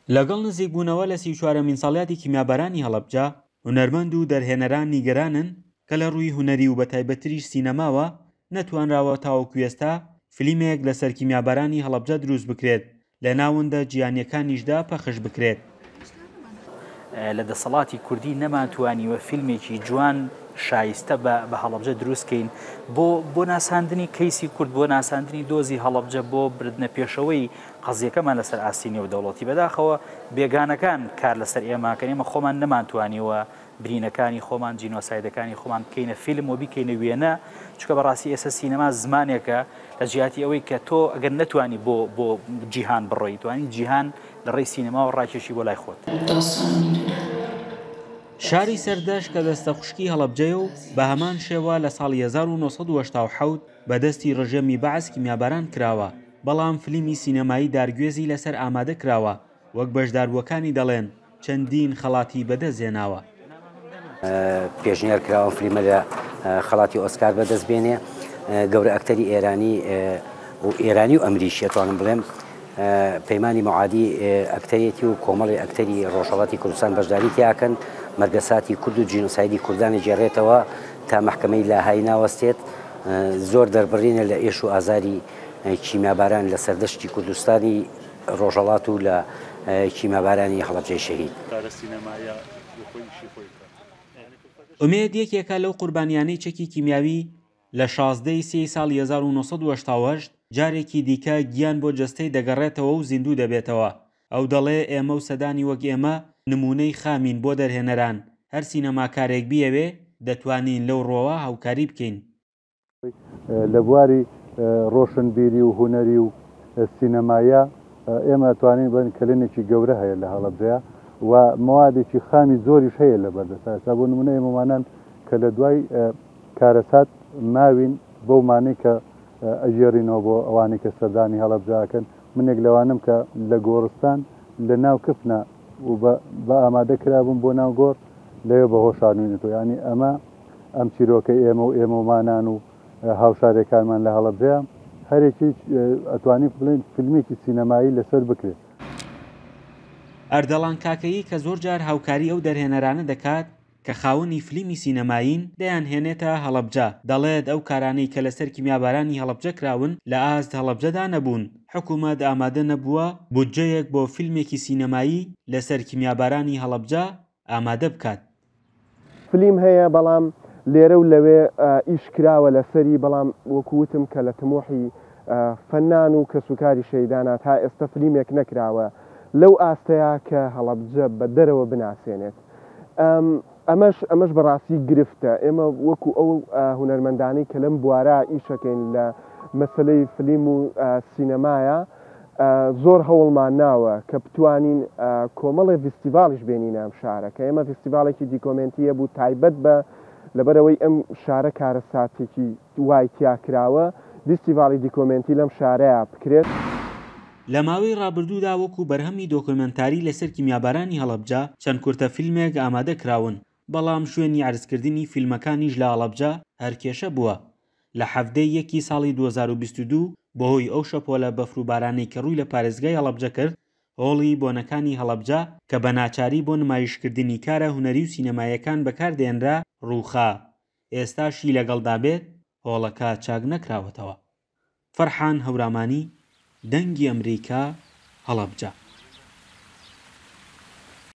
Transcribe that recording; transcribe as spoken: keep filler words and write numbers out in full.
لەگەڵ نزیکبوونەوە لە سی و چوارەمین ساڵیاتی کیمیابەرانی هەڵەبجە هونەرمەند و دەرهێنەران نیگەرانن کە لە ڕووی هونەری و بەتایبەتریش سینەماوە نەتوانراوە تاوەکو ئێستا فیلمێک لەسەر کیمیابەرانی هەڵەبجە دروست بکرێت لە ناوەندە جیهانیەکانیشدا پەخش بکرێت. لە دەسەڵاتی کوردی نەماتوانیوە فیلمێکی جوان شایستە بە هەڵەبجە دروستکەین بۆ بۆ ناساندنی کەیسی کورد، بۆ ناساندنی دۆزی هەڵەبجە، بۆ بردنە پێشەوەی قەزیەکەمان لەسەر ئاستینی و دەوڵەتی. بەداخەوە بێگانەکان کار لەسەر ئێماکەن، ئێمە خۆمان نەمانتوانیوە برینەکانی خۆمان جینۆسایدەکانی خۆمان بکەینە فیلم و بیکەینە وێنە، چونکە بەڕاستی ئێستا سینەما زمانێکە لە جیاتی ئەوەی کە تۆ ئەگەر نەتوانی بۆ بۆ جیهان بڕۆی، توانی جیهان لە ڕێی سینەما و ڕاکێشی بۆ لای خۆت. شاری سەردەش کە دەستە خوشکی هەڵەبجەیە و بە هەمان شێوە لە ساڵی هەزار و نۆ سەد و هەشتا و حەوت بەدەستی ڕژێمی بەعەز کیمیابەران کراوە، بەڵام فیلمی سینەمایی دارگوێزی لەسەر ئامادە کراوە، وەک بەشداربووەکانی دەڵێن چەندین خەڵاتی بەدەستهێناوە. پێشنیار کراوە فیلمە لە خەڵاتی ئۆسکار بەدەست بێنێ، گەورە ئەکتەری ئێرانی و ئێرانی و ئەمریشی ئەتوانم بڵێم پەیمانی معادی ئەکتەرێتی و کۆمەڵی ئەکتەری ڕۆژهەڵاتی کوردستان بەشداری تیاکەن، مەرگەساتی کورد و جینۆسایدی کوردانی جێڕێتەوە تا مەحکەمەی لاهایی ناوەستێت. زۆر دەربڕینە لە ئێش و ئازاری کیمیابەران لە سەردەشتی کوردستانی ڕۆژهەڵات و لە کیمیابەرانی هەڵەبجەی شەهید. ئومێد یەکێکە لەو قوربانیانەی چەکی کیمیاوی لە شازدەی سێی ساڵی هەزار و نۆ سەد و هەشتا و هەشت جارێکی دیکە گیان بۆ جەستەی دەگەڕێتەوە و زیندوو دەبێتەوە. ئەو دەڵێ ئێمە و سەدانی وەک ئێمە نمونەی خامین بۆ دەرهێنەران، هەر سینەماکارێک بیەوێ دەتوانین لەو ڕۆوە هاوکاری بکەین. لە بواری ڕۆشنبیری و هونەری و سینەمایە ئێمە توانین بن کلێنێکی گەورە هەیە لە هەڵەبجەیە و موادێکی خامی زۆریش هەیە لە بەردەستا. بۆ نمونە ئێمەمانان کە لە دوای کارەسات ماوین بۆ مانەی کە ئەژێڕینەوە بۆ ئەوانەی کە سەردانی هەڵەبجەکەن. منێک لەوانم کە لە گۆڕستان لە ناو کفنە و بە ئامادە کرابووم بۆ ناو گۆڕ لەوێ بە هۆشانوینێتەوە. ینی ئەمە ئەم چیرۆکە ئێمە و ئێمەمانان و هاوشارێکانمان لە هەڵەبجەیە هەرێکی ئەتوانین بڵێن فیلمێکی سینەمایی لەسەر بکرێت. ئەردەڵان کاکەیی کە زۆر جار هاوکاری ئەو دەرهێنەرانە دەکات کە خاوەنی فیلمی سینەماین دەیان هێنێتە هەڵەبجە، دەڵێت ئەو کارانەی کە لەسەر کیمیابەرانی هەڵەبجە کراون لە ئاست هەڵەبجەدا نەبوون. حکوومەت ئامادە نەبووە بودجەیەک بۆ فیلمێکی سینەمایی لەسەر کیمیابەرانی هەڵەبجە ئامادە بکات. فیلم هەیە بەڵام لێرە و لەوێ ئیش کراوە لەسەری، بەڵام وەکووتم کە لە تمۆحی فەنان و کەسوکاری شەیدانە تا ئێستا فیلمێک نەکراوە لەو ئاستەیە کە هەڵەبجە بە دەرەوە بناسێنێت. ئەمەش ئەمەش بەڕاستی گرفتە. ئێمە وەکو ئەو هونەرمەندانەی کە لەم بوارە ئیشەکەین لە مەسلەی فیلم و سینەمایە زۆر هەوڵمان ناوە کە بتوانین کۆمەڵی فیستیڤاڵیش بێنینە ئەم شارە، کە ئێمە فیستیڤاڵێکی دیکۆمنتیە بوو تایبەت بە لەبەرەوەی ئەم شارە کارەساتێکی وای تیاکراوە فیستیڤاڵی دیکۆمنتی لەم شارەیە بکرێت. لە ماوەی ڕابردوودا وەکو بەرهەمی دۆکۆمنتاری لەسەر کیمیابەرانی هەڵەبجە چەند کورتە فیلمێک ئامادە کراون، بەڵام شوێنی عرضکردنی فیلمەکانیش لە هەڵەبجە هەرکێشە بووە. لە حەفتەی یەکی ساڵی دوو هەزار و بیست و دوو بەهۆی ئەو شەپۆلە بەفروبارانەی کە ڕووی لە پارێزگای هەڵەبجە کرد، هۆڵی بۆنەکانی هەڵەبجە کە بە ناچاری بۆ نمایشکردنی کارە هونەری و سینەمایەکان بەکاردێنرا ڕووخا. ئێستاشی لەگەڵدا بێت هۆڵەکە چاک نەکراوەتەوە. فەرحان هەورامانی، دەنگی ئەمریکا، هەڵەبجە.